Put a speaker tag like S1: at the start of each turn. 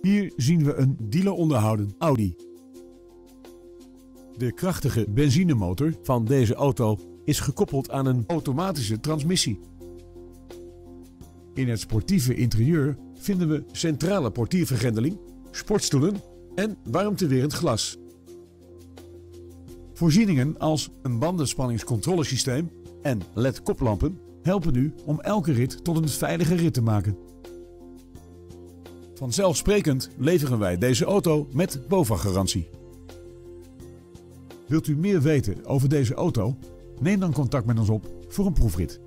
S1: Hier zien we een dealeronderhouden Audi. De krachtige benzinemotor van deze auto is gekoppeld aan een automatische transmissie. In het sportieve interieur vinden we centrale portiervergrendeling, sportstoelen en warmtewerend glas. Voorzieningen als een bandenspanningscontrolesysteem en LED-koplampen helpen u om elke rit tot een veilige rit te maken. Vanzelfsprekend leveren wij deze auto met BOVAG-garantie. Wilt u meer weten over deze auto? Neem dan contact met ons op voor een proefrit.